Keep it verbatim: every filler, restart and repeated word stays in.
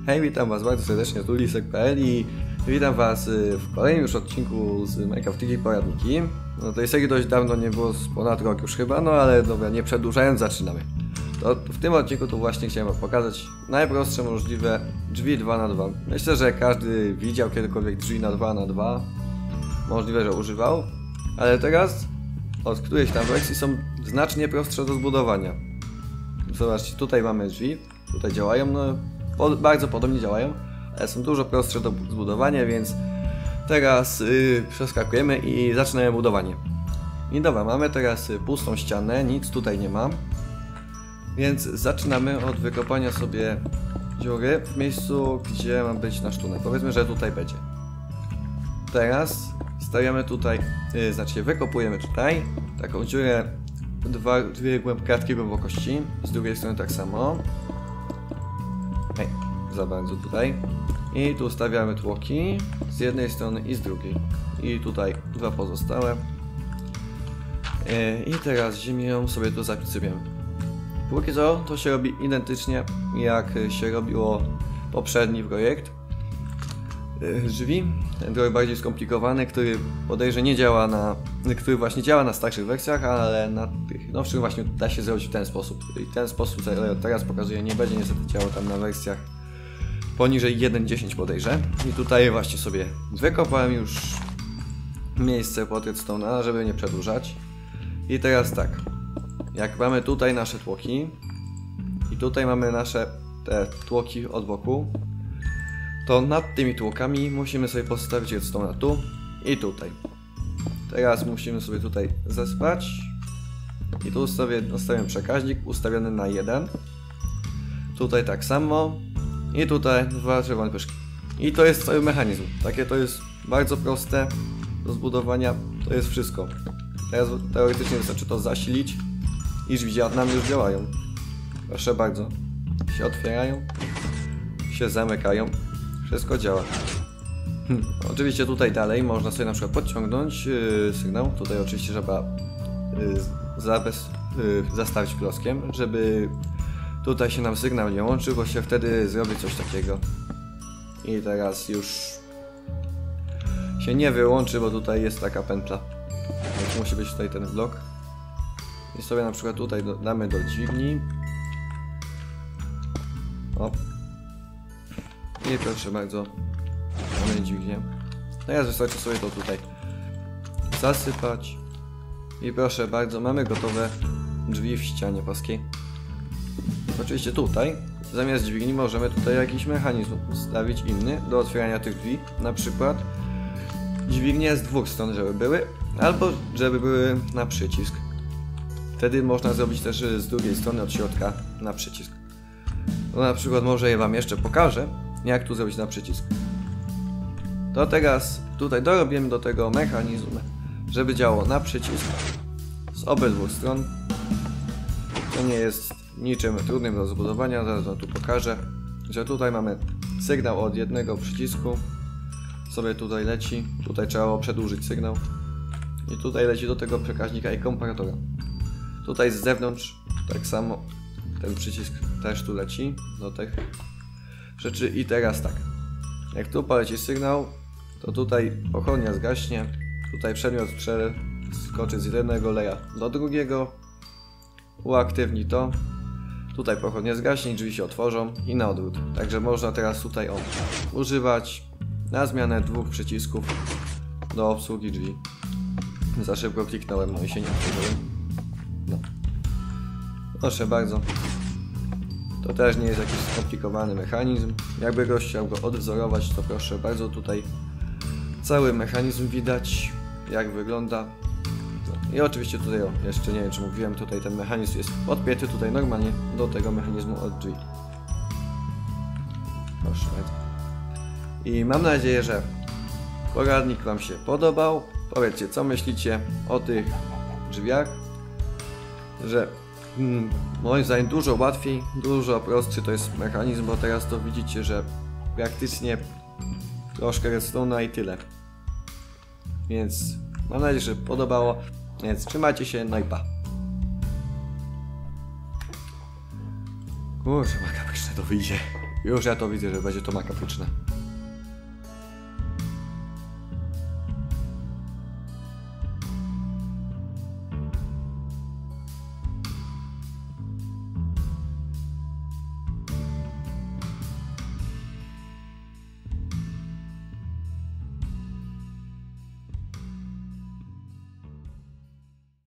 Hej, witam was bardzo serdecznie, tu lisek kropka p l i witam was w kolejnym już odcinku z Minecraft Tiki Poradniki. No tej serii dość dawno nie było, z ponad rok już chyba, no ale dobra, nie przedłużając, zaczynamy. To w tym odcinku to właśnie chciałem wam pokazać najprostsze możliwe drzwi dwa na dwa. Myślę, że każdy widział kiedykolwiek drzwi na dwa na dwa. Możliwe, że używał, ale teraz od którejś tam wersji są znacznie prostsze do zbudowania. Zobaczcie, tutaj mamy drzwi, tutaj działają, no po, bardzo podobnie działają, ale są dużo prostsze do zbudowania, więc teraz yy, przeskakujemy i zaczynamy budowanie. I dobra, mamy teraz pustą ścianę, nic tutaj nie ma, więc zaczynamy od wykopania sobie dziury w miejscu, gdzie ma być nasz tunel. Powiedzmy, że tutaj będzie. Teraz stawiamy tutaj, yy, znaczy wykopujemy tutaj taką dziurę, dwa, dwie kratki głębokości, z drugiej strony tak samo. Ej, za bardzo tutaj. I tu stawiamy tłoki z jednej strony i z drugiej. I tutaj dwa pozostałe. Yy, I teraz ziemią sobie to zapisujemy. Póki co to się robi identycznie jak się robiło poprzedni projekt. Drzwi, ten trochę bardziej skomplikowany, który podejrzewam nie działa na, który właśnie działa na starszych wersjach, ale na tych nowszych właśnie da się zrobić w ten sposób. I ten sposób teraz pokazuję, nie będzie niestety działał tam na wersjach poniżej jeden kropka dziesięć podejrzewam. I tutaj właśnie sobie wykopałem już miejsce pod redstone'a, żeby nie przedłużać. I teraz tak, jak mamy tutaj nasze tłoki i tutaj mamy nasze te tłoki od boku, to nad tymi tłokami musimy sobie postawić redstone'a tu i tutaj. Teraz musimy sobie tutaj zespać i tu sobie ustawiam przekaźnik ustawiony na jeden. Tutaj tak samo i tutaj dwa czerwone pyszki. I to jest cały mechanizm. Takie to jest bardzo proste do zbudowania. To jest wszystko. Teraz teoretycznie wystarczy to zasilić i drzwi nam już działają. Proszę bardzo. Się otwierają, się zamykają. Wszystko działa. Hmm. Oczywiście tutaj dalej można sobie na przykład podciągnąć yy, sygnał. Tutaj oczywiście trzeba yy, zabez, yy, zastawić klockiem, żeby tutaj się nam sygnał nie łączył, bo się wtedy zrobi coś takiego. I teraz już się nie wyłączy, bo tutaj jest taka pętla. Więc musi być tutaj ten blok. I sobie na przykład tutaj do, damy do dźwigni. O. I proszę bardzo, mamy dźwignię. Teraz wystarczy sobie to tutaj zasypać. I proszę bardzo, mamy gotowe drzwi w ścianie płaskiej. Oczywiście tutaj, zamiast dźwigni możemy tutaj jakiś mechanizm stawić inny do otwierania tych drzwi. Na przykład dźwignie z dwóch stron, żeby były, albo żeby były na przycisk. Wtedy można zrobić też z drugiej strony od środka na przycisk. No na przykład może je wam jeszcze pokażę, jak tu zrobić na przycisk. To teraz tutaj dorobimy do tego mechanizm, żeby działało na przycisk z obydwu stron. To nie jest niczym trudnym do zbudowania, zaraz wam tu pokażę, że tutaj mamy sygnał od jednego przycisku, sobie tutaj leci, tutaj trzeba przedłużyć sygnał i tutaj leci do tego przekaźnika i komparatora. Tutaj z zewnątrz tak samo ten przycisk też tu leci do tych rzeczy i teraz tak, jak tu poleci sygnał, to tutaj pochodnia zgaśnie, tutaj przedmiot przeskoczy z jednego leja do drugiego, uaktywni to, tutaj pochodnia zgaśnie, drzwi się otworzą i na odwrót. Także można teraz tutaj o, używać na zmianę dwóch przycisków do obsługi drzwi. Za szybko kliknąłem, no i się nie otworzyłem. No. Proszę bardzo. To też nie jest jakiś skomplikowany mechanizm. Jakby ktoś chciał go odwzorować, to proszę bardzo, tutaj cały mechanizm widać, jak wygląda. No. I oczywiście tutaj, o, jeszcze nie wiem czy mówiłem, tutaj ten mechanizm jest podpięty tutaj normalnie do tego mechanizmu od drzwi. Proszę bardzo. I mam nadzieję, że poradnik wam się podobał. Powiedzcie, co myślicie o tych drzwiach, że Hmm, moim zdaniem dużo łatwiej, dużo prostszy to jest mechanizm, bo teraz to widzicie, że praktycznie troszkę redstone'a i tyle. Więc mam nadzieję, że podobało, więc trzymajcie się, no i pa. Kurczę, makabryczne to wyjdzie. Już ja to widzę, że będzie to makabyczne.